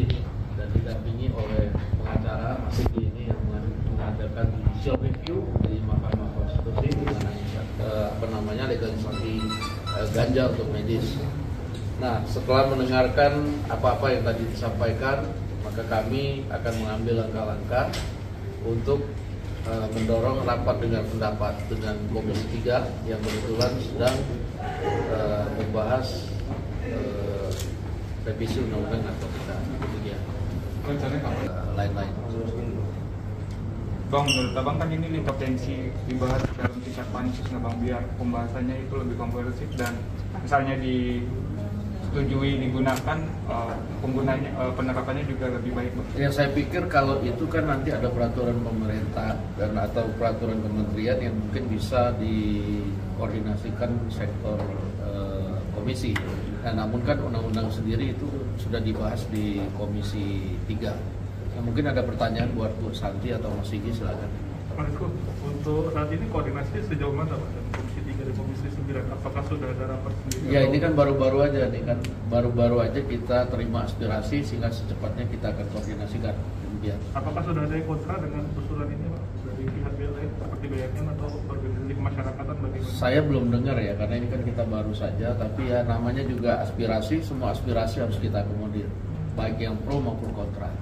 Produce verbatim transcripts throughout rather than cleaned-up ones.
majelis dan didampingi oleh pengacara Mas Sigi ini yang mengadakan judicial review di Mahkamah Konstitusi mengenai eh, apa namanya legalisasi eh, ganja untuk medis. Nah, setelah mendengarkan apa-apa yang tadi disampaikan, maka kami akan mengambil langkah-langkah untuk uh, mendorong rapat dengan pendapat dengan Komisi tiga yang kebetulan sedang uh, membahas uh, revisi undang-undang narkotika. Demikian. Uh, lain-lain. Bang, menurut Abang kan ini potensi dibahas dalam tingkat pansus, nah Bang, biar pembahasannya itu lebih komprehensif dan misalnya di setujui digunakan, uh, penggunanya uh, penerapannya juga lebih baik. Ya, saya pikir kalau itu kan nanti ada peraturan pemerintah dan atau peraturan kementerian yang mungkin bisa dikoordinasikan sektor uh, komisi. Nah, namun kan undang-undang sendiri itu sudah dibahas di Komisi tiga. Nah, mungkin ada pertanyaan buat Bu Santi atau Mas Sigi, silakan. Untuk saat ini koordinasi sejauh mana Pak dengan Komisi tiga dan Komisi sembilan? Apakah sudah ada rapat sendiri? Ya, ini kan baru-baru aja nih kan, baru-baru aja kita terima aspirasi sehingga secepatnya kita akan koordinasikan. Demikian. Apakah sudah ada yang kontra dengan usulan ini Pak dari pihak lain seperti B M N atau organisasi kemasyarakatan bagaimana? Saya belum dengar ya, karena ini kan kita baru saja, tapi ya namanya juga aspirasi, semua aspirasi harus kita akomodir, baik yang pro maupun kontra.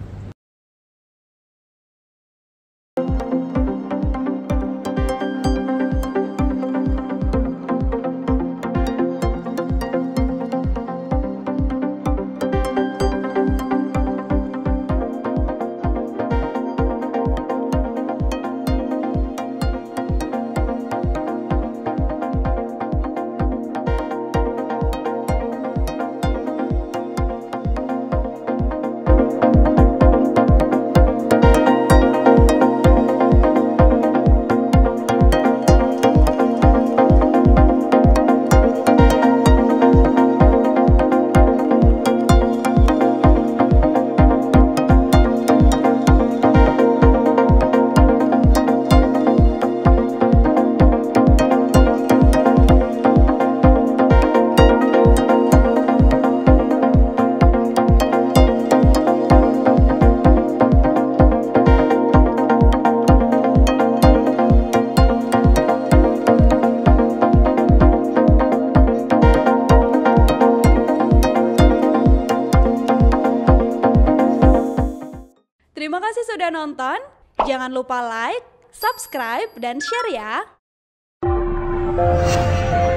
Terima kasih sudah nonton. Jangan lupa like, subscribe, dan share ya.